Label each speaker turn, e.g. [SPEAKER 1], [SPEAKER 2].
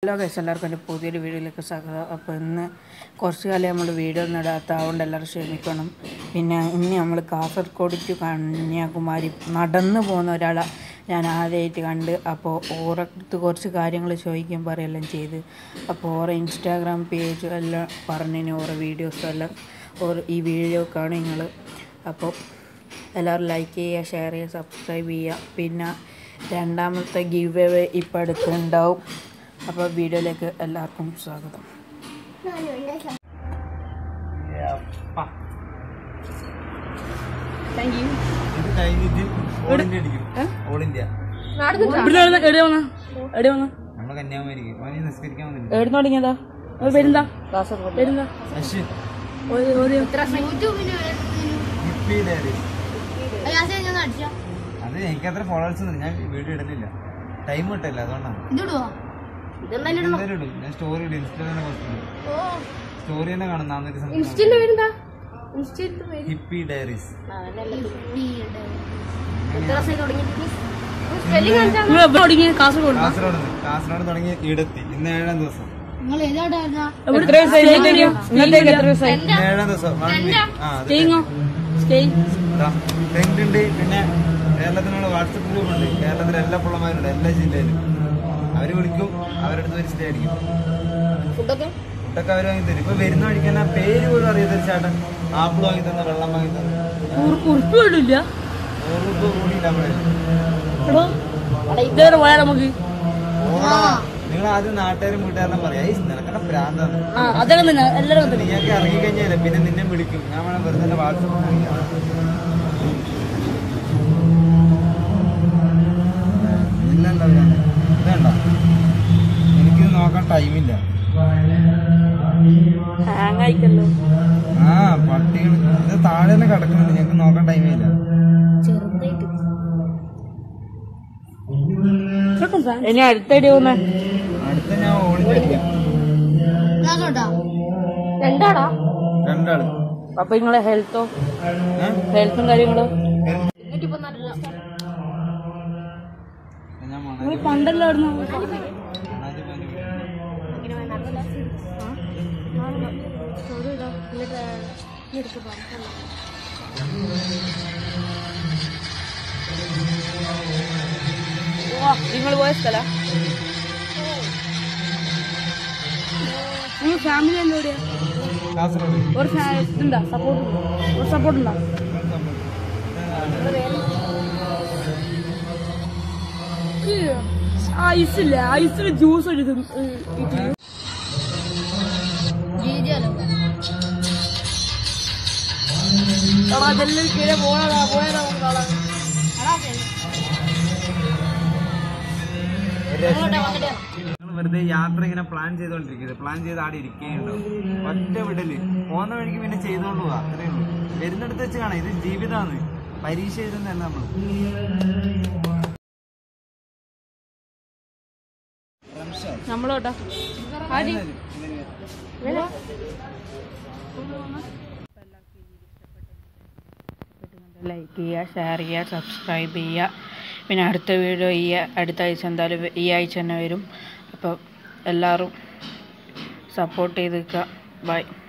[SPEAKER 1] Hello guys, എല്ലാവർക്കും എൻ്റെ പുതിയൊരു വീഡിയോയിലേക്ക് സ്വാഗതം. അപ്പോൾ ഇന്ന് കുറച്ച് കാലം നമ്മൾ വീഡിയോ ഒന്നും ഇടാത്ത അതുകൊണ്ട് എല്ലാവരും ക്ഷമിക്കണം. പിന്നെ ഇന്ന് നമ്മൾ കാസർഗോഡ് ടു കന്യാകുമാരി നടന്നു പോകുന്ന ഒരാളെ ഞാൻ ആദ്യമായിട്ട് കണ്ട്. അപ്പോൾ ഓരടുത്ത് കുറച്ച് കാര്യങ്ങൾ ചോദിക്കുകയും പറയുകയെല്ലാം ചെയ്ത്. അപ്പോൾ ഓരോ ഇൻസ്റ്റാഗ്രാം പേജും എല്ലാം പറഞ്ഞതിന് ഓരോ വീഡിയോസും എല്ലാം ഈ വീഡിയോ കാണും നിങ്ങൾ. അപ്പോൾ എല്ലാവരും ലൈക്ക് ചെയ്യുക, ഷെയർ ചെയ്യുക, സബ്സ്ക്രൈബ് ചെയ്യുക. പിന്നെ രണ്ടാമത്തെ ഗിവ് അവേ ഇപ്പോൾ അടുത്തുണ്ടാവും. അപ്പോൾ വീഡിയോയിലേക്ക് എല്ലാവർക്കും സ്വാഗതം.
[SPEAKER 2] അത് എനിക്കത്ര ഫോളോവേഴ്സ് ഒന്നും ഞാൻ വീഡിയോ ഇടുന്നില്ല, ടൈം കിട്ടില്ല, അതുകൊണ്ടാണ്. ഞാൻ സ്റ്റോറി ഇടും, സ്റ്റോറി തന്നെ കാണും. Hippie diaries. കാസർഗോഡ് തുടങ്ങി ഇടത്തി. ഇന്ന് 7ാം ദിവസം. 7ാം ദിവസം ടെന്റ്. പിന്നെ കേരളത്തിനുള്ള വാട്സപ്പ് ഗ്രൂപ്പ് ഉണ്ട്. കേരളത്തിലെ എല്ലാ പിള്ളമാരുണ്ട്, എല്ലാ ജില്ലയിലും. അവര് വിളിക്കും, അവരുടെ അടുത്ത് ഒരു സ്റ്റേ അടിക്കും. ഫുഡൊക്കെ അവർ വാങ്ങി തരും. ഇപ്പൊ വരുന്ന വഴിക്കാൻ ആ പേര് പോലും അറിയാത്തൊരു ചേട്ടൻ ആപ്പിൾ വാങ്ങി തന്ന, വെള്ളം വാങ്ങി തന്നു. കൂടിയില്ല നിങ്ങൾ ആദ്യം നാട്ടുകാരും വീട്ടുകാരെല്ലാം പറയാ നിനക്കടെ പ്രാന്താണ്, നീയൊക്കെ ഇറങ്ങി കഴിഞ്ഞാലേ പിന്നെ നിന്നെ വിളിക്കും. ഞാൻ വേണം വെറുതെ വാട്സപ്പ് ഇതണ്ട, എനിക്കിത് നോക്കാൻ ടൈമില്ല. ആ പട്ടികൾ ഇത് താഴെ തന്നെ കിടക്കുന്നുണ്ട്, ഞങ്ങൾക്ക് നോക്കാൻ ടൈമില്ല.
[SPEAKER 1] ഇനി അടുത്തടി പോകുന്ന
[SPEAKER 2] അടുത്ത ഞാൻ ഓടിച്ചില്ല. രണ്ടാള്.
[SPEAKER 1] അപ്പൊ നിങ്ങളെ ഹെൽത്തും കാര്യങ്ങളും പണ്ടല്ലോ നിങ്ങൾ പോയ സ്ഥല നിങ്ങൾ ഫാമിലി എന്തോടെയാ? ഒരു ഇതുണ്ടാ സപ്പോർട്ട് ഉണ്ടോ? ഐസില്ല, ഐസില് ജ്യൂസ് എടുക്കും. അതെല്ലാം കീഴെ പോയതാ.
[SPEAKER 2] വെറുതെ യാത്ര ഇങ്ങനെ പ്ലാൻ ചെയ്തോണ്ടിരിക്കുന്നത്, പ്ലാൻ ചെയ്ത് ആടെ ഇരിക്കുകയുണ്ടാവും. ഒറ്റ വിടല് പോകുന്ന വഴിക്ക് പിന്നെ ചെയ്തോണ്ട് പോവാ, അത്രേ ഉള്ളൂ. വരുന്നിടത്ത് വെച്ച് കാണാം. ഇത് ജീവിതമാണ്, പരീക്ഷ എഴുതുന്നതല്ല നമ്മൾ.
[SPEAKER 1] നമ്മളോട്ടാ ലൈക്ക് ചെയ്യുക, ഷെയർ ചെയ്യുക, സബ്സ്ക്രൈബ് ചെയ്യുക. പിന്നെ അടുത്ത വീഡിയോ അടുത്ത ആഴ്ച എന്തായാലും ഈ ആഴ്ച തന്നെ വരും. അപ്പോൾ എല്ലാവരും സപ്പോർട്ട് ചെയ്ത് നിൽക്കുക. ബൈ.